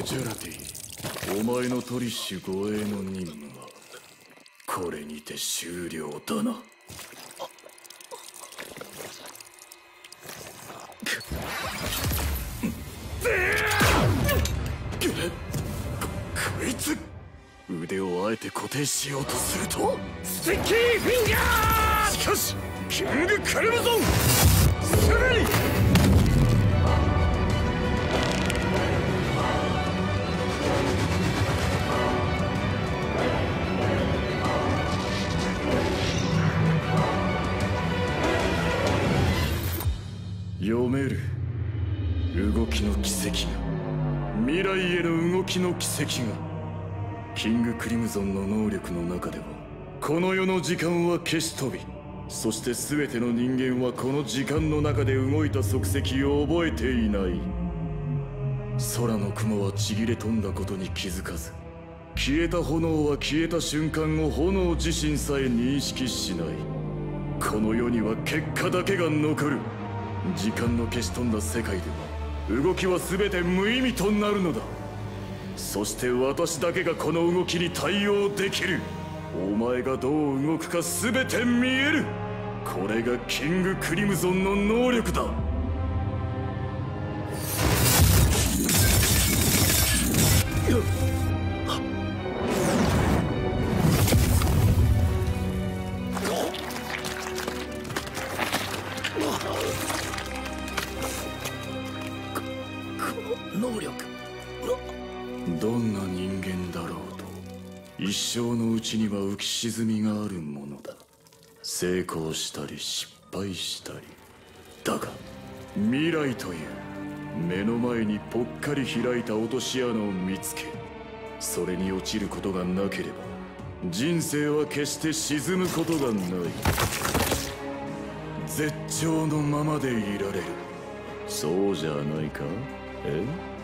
ジュラティ、お前のトリッシュ護衛の任務はこれにて終了だな。こいつ腕をあえて固定しようとするとスティッキーフィンガー。 しかしキングクリムゾンすぐに読める。動きの軌跡が、未来への動きの軌跡が。キングクリムゾンの能力の中ではこの世の時間は消し飛び、そして全ての人間はこの時間の中で動いた足跡を覚えていない。空の雲はちぎれ飛んだことに気づかず、消えた炎は消えた瞬間を炎自身さえ認識しない。この世には結果だけが残る。時間の消し飛んだ世界では動きは全て無意味となるのだ。そして私だけがこの動きに対応できる。お前がどう動くか全て見える。これがキングクリムゾンの能力だ。 能力。 どんな人間だろうと一生のうちには浮き沈みがあるものだ。成功したり失敗したりだが、未来という目の前にぽっかり開いた落とし穴を見つけ、それに落ちることがなければ人生は決して沈むことがない。絶頂のままでいられる。そうじゃないか？え？